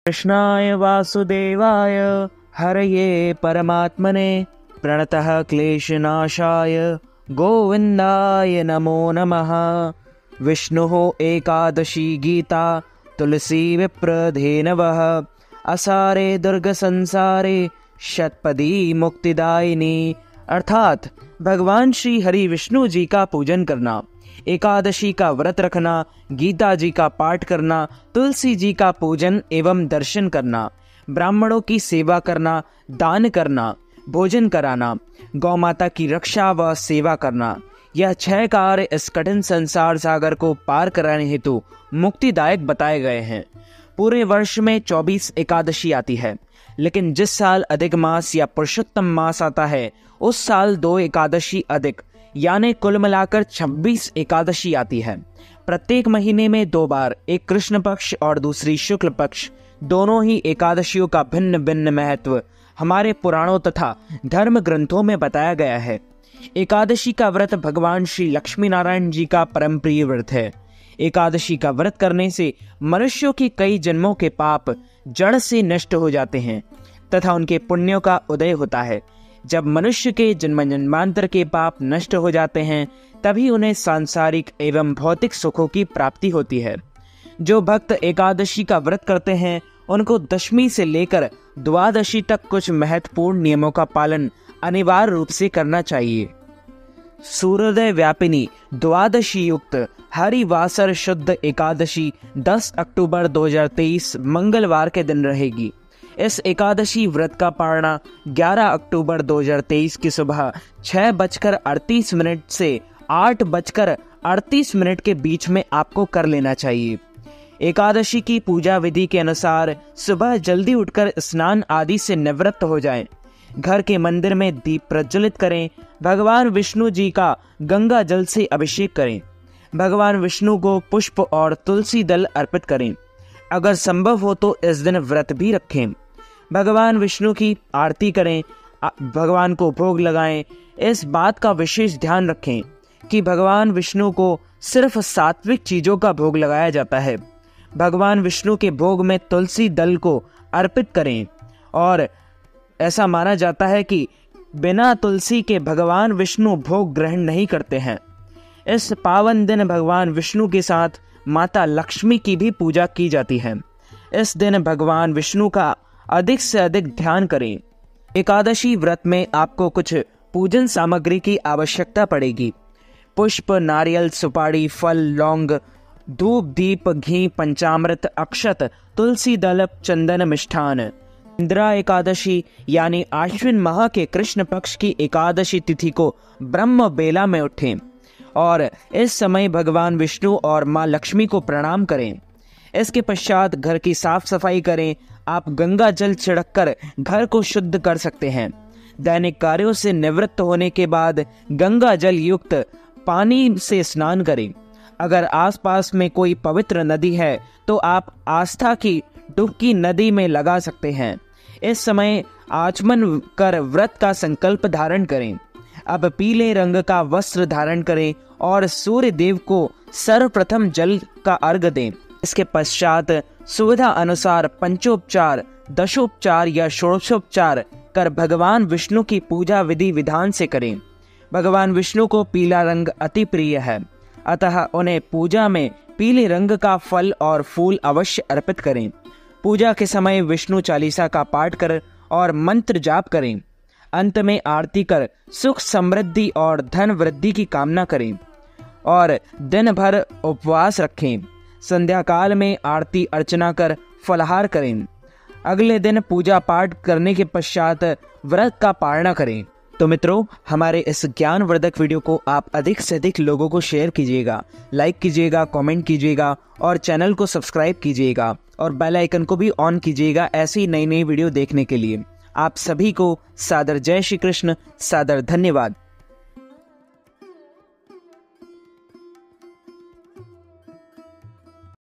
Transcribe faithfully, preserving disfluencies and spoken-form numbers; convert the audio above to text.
कृष्णाय वासुदेवाय हरये परमात्मने प्रणतः क्लेशनाशाय गोविंदाय नमो नमः। विष्णुः एकादशी गीता तुलसी विप्रधेनवः असारे दुर्ग संसारे शतपदी मुक्तिदायिनी। अर्थात भगवान श्री हरि विष्णु जी का पूजन करना, एकादशी का व्रत रखना, गीता जी का पाठ करना, तुलसी जी का पूजन एवं दर्शन करना, ब्राह्मणों की सेवा करना, दान करना, भोजन कराना, गौ माता की रक्षा व सेवा करना, यह छह कार्य इस कठिन संसार सागर को पार कराने हेतु मुक्तिदायक बताए गए हैं। पूरे वर्ष में चौबीस एकादशी आती है, लेकिन जिस साल अधिक मास या पुरुषोत्तम मास आता है उस साल दो एकादशी अधिक यानी कुल मिलाकर छब्बीस एकादशी आती है। प्रत्येक महीने में दो बार, एक कृष्ण पक्ष और दूसरी शुक्ल पक्ष, दोनों ही एकादशियों का भिन्न भिन्न महत्व हमारे पुराणों तथा धर्म ग्रंथों में बताया गया है। एकादशी का व्रत भगवान श्री लक्ष्मी नारायण जी का परम प्रिय व्रत है। एकादशी का व्रत करने से मनुष्यों की कई जन्मों के पाप जड़ से नष्ट हो जाते हैं तथा उनके पुण्यों का उदय होता है। जब मनुष्य के जन्म जन्मांतर के पाप नष्ट हो जाते हैं तभी उन्हें सांसारिक एवं भौतिक सुखों की प्राप्ति होती है। जो भक्त एकादशी का व्रत करते हैं उनको दशमी से लेकर द्वादशी तक कुछ महत्वपूर्ण नियमों का पालन अनिवार्य रूप से करना चाहिए। सूर्योदय व्यापिनी द्वादशी युक्त हरिवासर शुद्ध एकादशी दस अक्टूबर दो हज़ार तेईस मंगलवार के दिन रहेगी। इस एकादशी व्रत का पारणा ग्यारह अक्टूबर दो हज़ार तेईस की सुबह छह बजकर अड़तीस मिनट से आठ बजकर अड़तीस मिनट के बीच में आपको कर लेना चाहिए। एकादशी की पूजा विधि के अनुसार सुबह जल्दी उठकर स्नान आदि से निवृत्त हो जाएं। घर के मंदिर में दीप प्रज्वलित करें। भगवान विष्णु जी का गंगा जल से अभिषेक करें। भगवान विष्णु को पुष्प और तुलसी दल अर्पित करें। अगर संभव हो तो इस दिन व्रत भी रखें। भगवान विष्णु की आरती करें, भगवान को भोग लगाएं। इस बात का विशेष ध्यान रखें कि भगवान विष्णु को सिर्फ सात्विक चीजों का भोग लगाया जाता है। भगवान विष्णु के भोग में तुलसी दल को अर्पित करें और ऐसा माना जाता है कि बिना तुलसी के भगवान विष्णु भोग ग्रहण नहीं करते हैं। इस पावन दिन भगवान विष्णु के साथ माता लक्ष्मी की भी पूजा की जाती है। इस दिन भगवान विष्णु का अधिक से अधिक ध्यान करें। एकादशी व्रत में आपको कुछ पूजन सामग्री की आवश्यकता पड़ेगी। पुष्प, नारियल, सुपारी, फल, लौंग, धूप, दीप, घी, पंचामृत, अक्षत, तुलसी दल, चंदन, मिष्ठान। इंदिरा एकादशी यानी आश्विन माह के कृष्ण पक्ष की एकादशी तिथि को ब्रह्म बेला में उठें और इस समय भगवान विष्णु और माँ लक्ष्मी को प्रणाम करें। इसके पश्चात घर की साफ सफाई करें। आप गंगा जल छिड़ककर घर को शुद्ध कर सकते हैं। दैनिक कार्यों से निवृत्त होने के बाद गंगा जल युक्त पानी से स्नान करें। अगर आसपास में कोई पवित्र नदी है तो आप आस्था की डुबकी नदी में लगा सकते हैं। इस समय आचमन कर व्रत का संकल्प धारण करें। अब पीले रंग का वस्त्र धारण करें और सूर्य देव को सर्वप्रथम जल का अर्घ दें। इसके पश्चात सुविधा अनुसार पंचोपचार, दशोपचार या षोडशोपचार कर भगवान विष्णु की पूजा विधि विधान से करें। भगवान विष्णु को पीला रंग अति प्रिय है, अतः उन्हें पूजा में पीले रंग का फल और फूल अवश्य अर्पित करें। पूजा के समय विष्णु चालीसा का पाठ कर और मंत्र जाप करें। अंत में आरती कर सुख समृद्धि और धन वृद्धि की कामना करें और दिन भर उपवास रखें। संध्या काल में आरती अर्चना कर फलाहार करें। अगले दिन पूजा पाठ करने के पश्चात व्रत का पारणा करें। तो मित्रों, हमारे इस ज्ञानवर्धक वीडियो को आप अधिक से अधिक लोगों को शेयर कीजिएगा, लाइक कीजिएगा, कमेंट कीजिएगा और चैनल को सब्सक्राइब कीजिएगा और बेल आइकन को भी ऑन कीजिएगा ऐसी ही नई नई वीडियो देखने के लिए। आप सभी को सादर जय श्री कृष्ण, सादर धन्यवाद।